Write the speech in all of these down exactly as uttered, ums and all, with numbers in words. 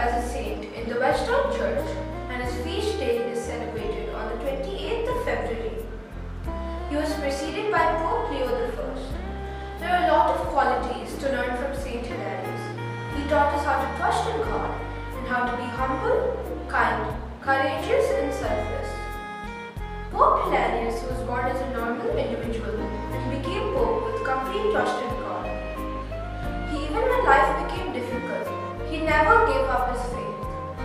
as a saint in the Western Church, and his feast day is celebrated on the twenty-eighth of February. He was preceded by Pope Leo the First. There are a lot of qualities to learn from Saint Hilarius. He taught us how to trust in God and how to be humble, kind, courageous and selfless. Pope Hilarius was born as a normal individual and became Pope with complete trust in God. He, even when life became difficult, he never gave up his faith.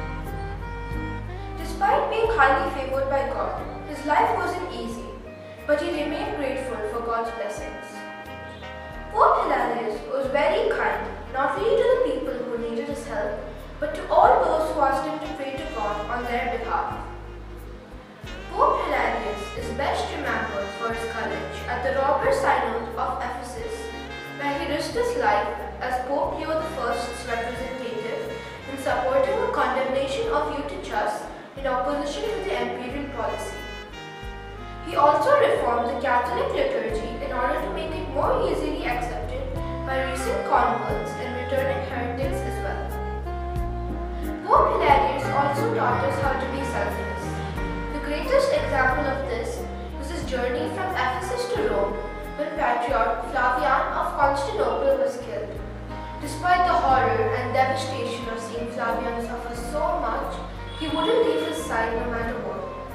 Despite being highly favored by God, his life wasn't easy, but he remained grateful for God's blessings. Pope Hilarius was very kind, not only to the people who needed his help, but to all those who asked him to pray to God on their behalf. Pope Hilarius is best remembered for his courage at the robber synod of Ephesus, where he risked his life as Pope Leo the First's representative in supporting the condemnation of Eutychus in opposition to the imperial policy. He also reformed the Catholic liturgy in order to make it more easily accepted by recent converts and returning heretics as well. Pope Hilarius also taught us how to be selfless. The greatest example of this was his journey from Ephesus to Rome when Patriarch Flavian of Constantinople was killed. Despite the horror and devastation of seeing Flavian suffer so much, he wouldn't leave his side no matter what.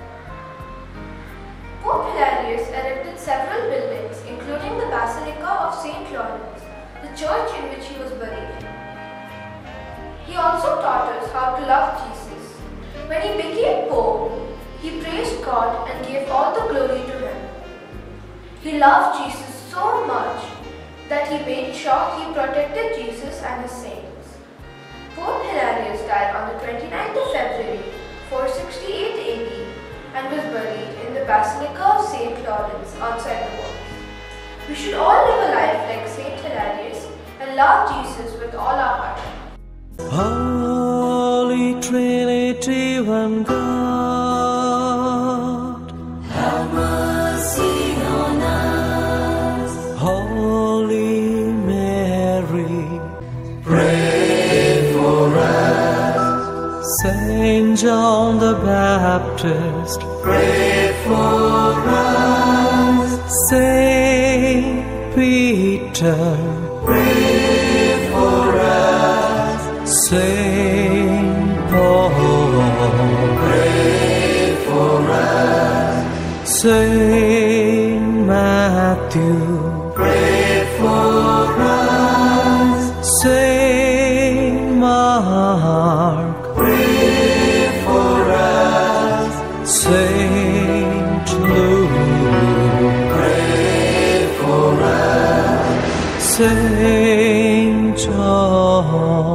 Pope Hilarius erected several buildings, including the Basilica of Saint Lawrence, the church in which he was buried. He also taught us how to love Jesus. When he became Pope, he praised God and gave all the glory to him. He loved Jesus so much that he made sure he protected Jesus and his saints. Pope Hilarius died on the twenty-ninth of February, four sixty-eight A D and was buried in the Basilica of Saint Lawrence outside the walls. We should all live a life like Saint Hilarius and love Jesus with all our heart. Holy Trinity, one God, have mercy on us. Holy Mary, pray for us. Saint John the Baptist, pray for us. Saint Peter, pray for us. Saint Paul, pray for us. Saint Matthew, pray for us. Saint Mark, pray for us. Saint Luke, pray for us. Saint John,